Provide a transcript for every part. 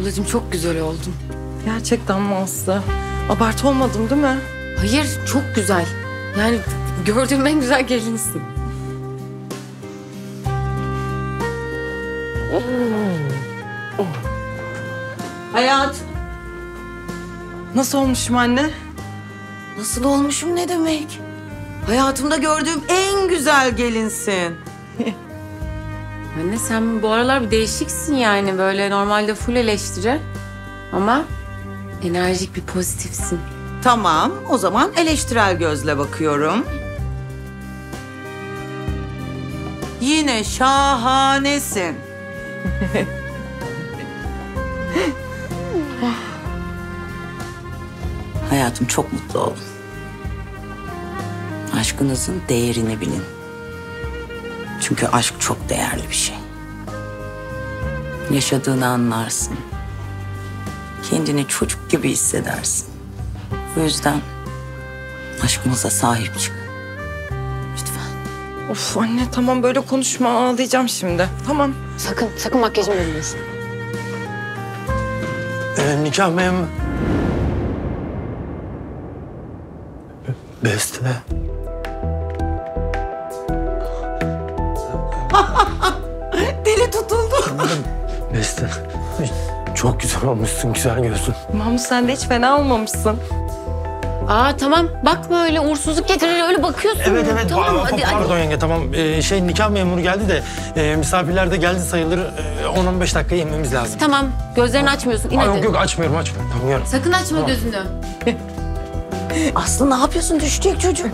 Ablacığım çok güzel oldun. Gerçekten mi Aslı? Abartı olmadım değil mi? Hayır, çok güzel. Yani gördüğüm en güzel gelinsin. Hayat. Nasıl olmuşum anne? Nasıl olmuşum ne demek? Hayatımda gördüğüm en güzel gelinsin. Anne sen bu aralar bir değişiksin yani. Böyle normalde full eleştiri. Ama enerjik bir pozitifsin. Tamam, o zaman eleştirel gözle bakıyorum. Yine şahanesin. Hayatım çok mutlu olun. Aşkınızın değerini bilin. Çünkü aşk çok değerli bir şey. Yaşadığını anlarsın. Kendini çocuk gibi hissedersin. Bu yüzden aşkınıza sahip çık. Lütfen. Of anne tamam böyle konuşma, ağlayacağım şimdi. Tamam. Sakın makyajımı bozmasın. Nikah memuru. Beste. Deli tutuldu. Beste. Çok güzel olmuşsun, güzel gözün. Mahmut sen de hiç fena olmamışsın. Aa tamam, bakma öyle uğursuzluk getirir öyle bakıyorsun. Evet. Tamam hadi. Pardon yenge, tamam. Nikah memuru geldi de misafirler de geldi sayılır. 10-15 dakika yememiz lazım. Tamam, gözlerini açmıyorsun. İn hadi. Yok açmıyorum. Tamam yarın. Sakın açma gözünü. Aslı ne yapıyorsun? Düşecek çocuk.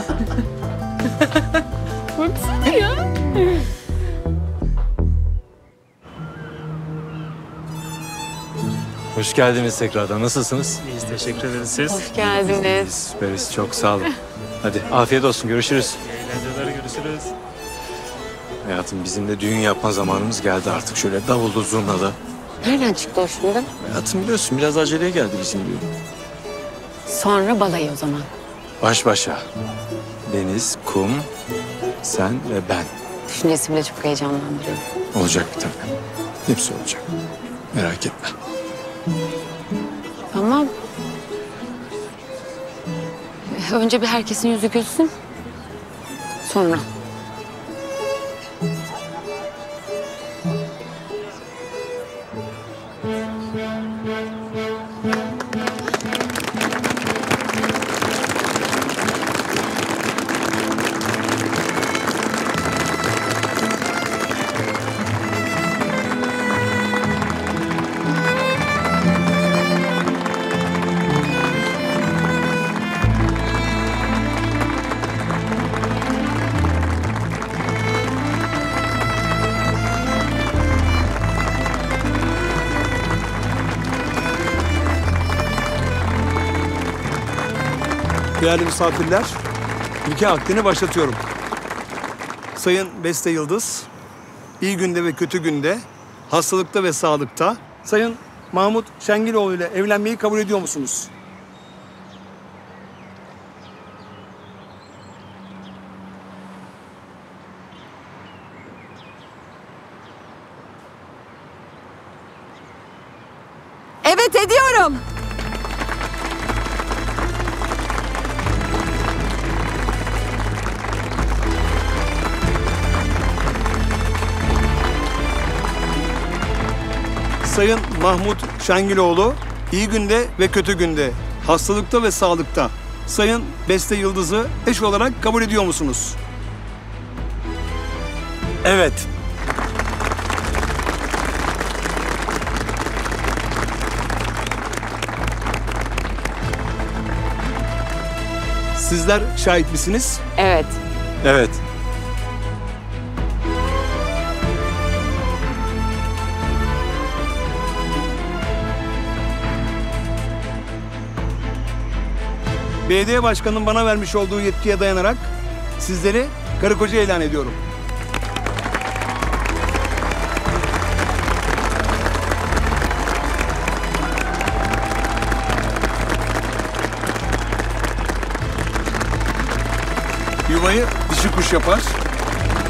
Hoş geldiniz tekrardan. Nasılsınız? İyiyiz, teşekkür ederiz siz. Hoş geldiniz. Süperiz. Çok sağ olun. Hadi afiyet olsun. Görüşürüz. Eğlenceler, görüşürüz. Hayatım bizim de düğün yapma zamanımız geldi artık. Şöyle davullu zurnalı. Nereden çıktı o şimdi? Hayatım biliyorsun biraz aceleye geldi bizim düğün. Sonra balayı o zaman. Baş başa. Deniz, kum, sen ve ben. Düşüncesi bile çok heyecanlandırıyor. Olacak bir tabii. Hepsi olacak. Merak etme. Tamam. Önce bir herkesin yüzü gülsün. Sonra. Değerli misafirler, nikah akdini başlatıyorum. Sayın Beste Yıldız, iyi günde ve kötü günde, hastalıkta ve sağlıkta, Sayın Mahmut Şengiloğlu ile evlenmeyi kabul ediyor musunuz? Evet ediyorum. Sayın Mahmut Şengiloğlu, iyi günde ve kötü günde, hastalıkta ve sağlıkta, Sayın Beste Yıldız'ı eş olarak kabul ediyor musunuz? Evet. Sizler şahit misiniz? Evet. Evet. Belediye Başkanı'nın bana vermiş olduğu yetkiye dayanarak sizleri karı koca ilan ediyorum. Yuvayı dişi kuş yapar.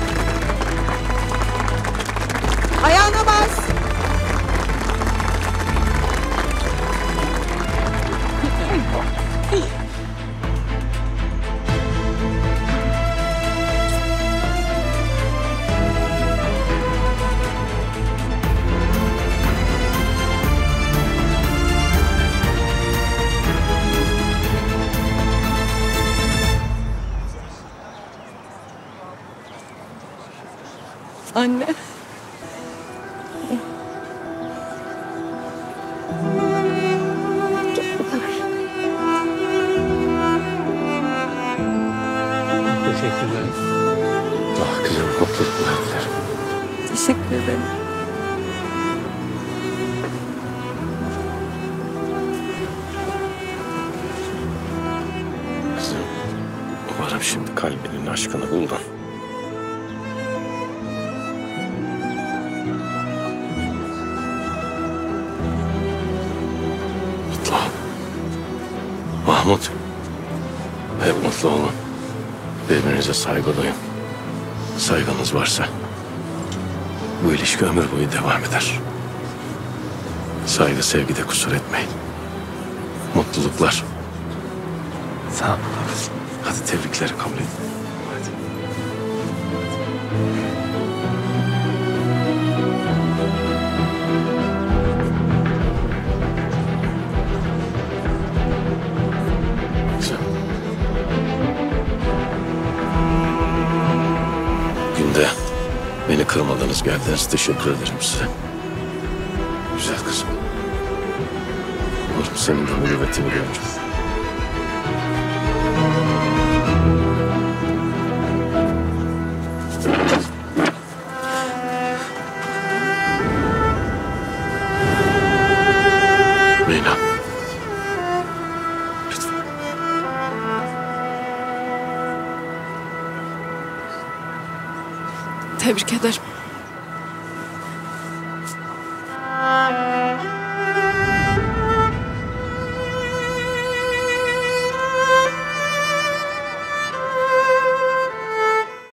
Ayağına bas. Anne. Teşekkürler. Ah kızım mutluluklar dilerim. Teşekkür ederim. Kızım umarım şimdi kalbinin aşkını buldun. Mutlu ol. Mahmut. Hep mutlu olun. Birbirinize saygı duyun. Saygınız varsa bu ilişki ömür boyu devam eder. Saygı sevgide kusur etmeyin. Mutluluklar. Sağ ol. Hadi tebrikleri kabul edin. Hadi. Güzel. Günde beni kırmadınız, geldiniz. Teşekkür ederim size. Güzel kızım. Umarım senin de mürüvvetini görürüm. Leyla. Lütfen. Tebrik ederim.